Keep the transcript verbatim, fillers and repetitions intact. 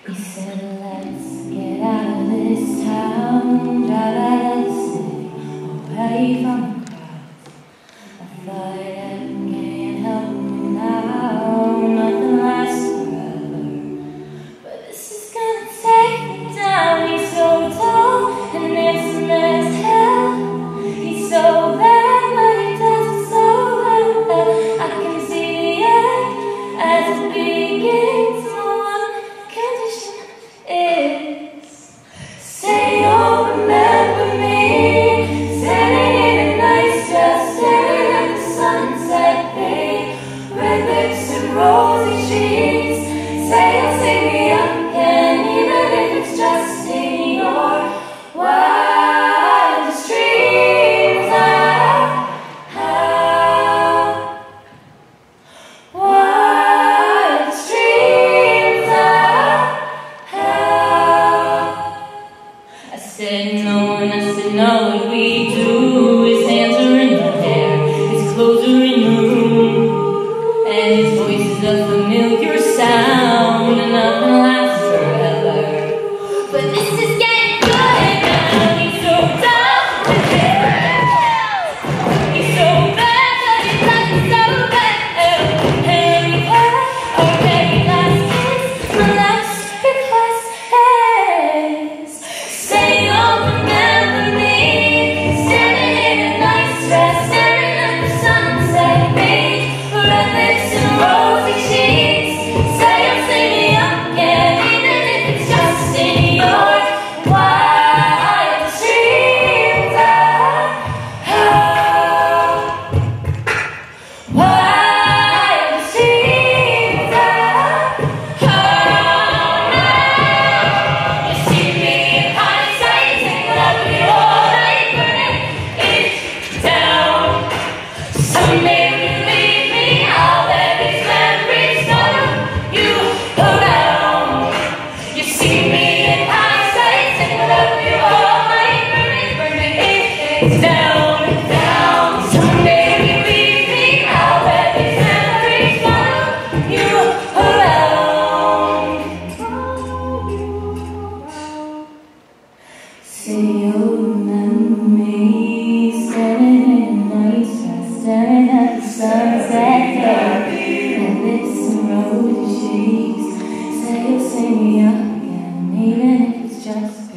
He said, let's get out of this town, drive out of the city, away from the crowds. I thought I can't help me now, nothing lasts forever. But this is gonna take me down. He's so tall and handsome as hell. He's so bad, but he does it so well. I can see the end as it begins. Say you'll remember me, standing in a nice dress, staring at the sunset beam, red lips and rosy cheeks. Say you'll take me up again, even if it's just in your wildest dreams. I have wildest dreams. I I said no, and I said no, what we do. His hands are in my hair, his clothes are in the room, and his voice is a familiar sound, and nothing lasts forever. But this is getting good now. He's so dumb with it. He's so bad, but he does it so well. And we had our very last kiss, my last request is, say you'll remember me, standing in a nice dress, staring at the sunset beam, red lips and rosy cheeks. Say you'll see me up again, even if it's just in your wildest dreams. I have wildest dreams. I have. You see me in hindsight, take it up with your whole life, burning it down. Someday when you leave me, I'll let these memories follow you around. You see me in hindsight, take it up with your whole life, burning, burning it down, down. Someday when you leave me, I'll let these memories follow you around. Say you'll remember me, standing in a nice dress, staring at the sunset day, and lips and rosy cheeks. Say you'll see me up again, even if it's just